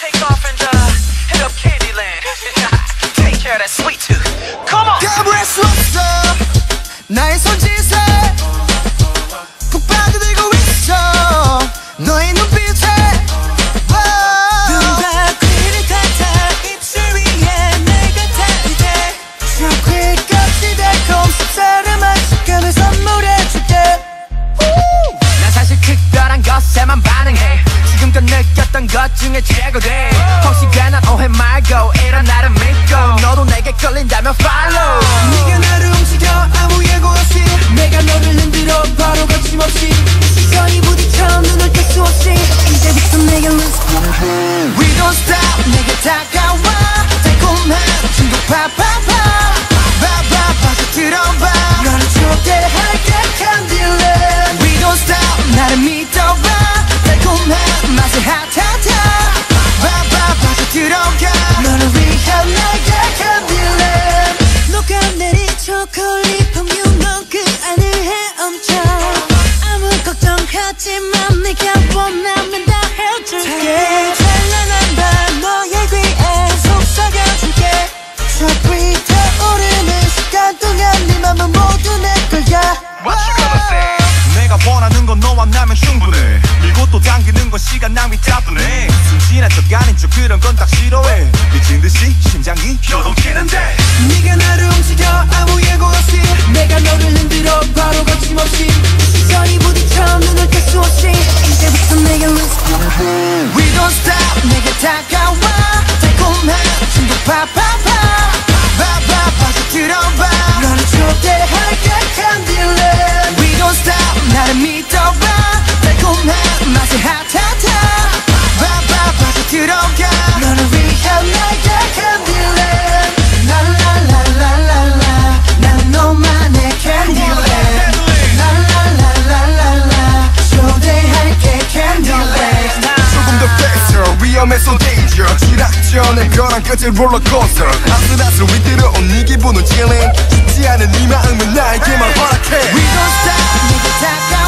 take off and hit up CANDYLAND. Take care of that sweet tooth. Come on. 가버릴 수 없어 나의 손짓에 푹 빠져들고 있어 너의 눈빛에 눈과 귀를 닫아 입술 위에 내가 닿을게 초콜릿같이 달콤 쌉싸름한 식감을 선물해줄게 난 사실 특별한 것에만 반응해 지금껏 느꼈던 것 중에 최고래 혹시가 난 오해 말고 이런 나를 믿고 너도 내게 끌린다면 follow 네가 나를 움직여 아무 예고 없이 내가 너를 흔들어 바로 거침없이 시선이 부딪혀 눈을 뗄 수 없이 이제부터 내게 lose We don't stop 내게 다가와 달콤한 중독 파파파 바바바 들어봐 너를 초대할게 CANDYLAND We don't stop 나를 믿어봐 달콤한 맛의 핫핫핫 바바바 들어가 너를 위한 나의 CANDYLAND 녹아내린 초콜릿 펑유 넌 그 안을 헤엄쳐 아무 걱정하지만 네가 원하면 다 해줄게 찬란한 밤 너의 귀에 속삭여줄게 저 불타오르는 시간 동안 네 맘은 모두 내 거야 What you gonna say? 내가 원하는 건 너와 나면 충분해 밀고 또 당기는 건 시간 낭비 따분해 순진한 척 아닌 척 그런 건 딱 싫어해 미친 듯이 심장이 요동치는데 네가 나를 움직여 아무 예고 없이 내가 너를 흔들어 바로 거침없이 시선이 부딪혀 눈을 뗄 수 없이 이제부터 내게 lose We don't stop 내게 다가와 달콤한 중독 파파파 바바바 들어봐 너를 초대할게 CANDYLAND We don't stop 나를 믿어봐 달콤한 맛의 핫핫핫 바바바 들어가 너를 위한 나의 CANDYLAND 라라라라라라 나는 너만의 CANDYLAND 라라라라라라 초대할게 CANDYLAND 조금 더 faster 위험해서 danger 추락전의 벼랑 끝의 롤러코스터 아슬아슬 위태로운 네 기분은 chilling 쉽지 않은 네 마음은 나에게만 허락해 We don't stop 내게 다가와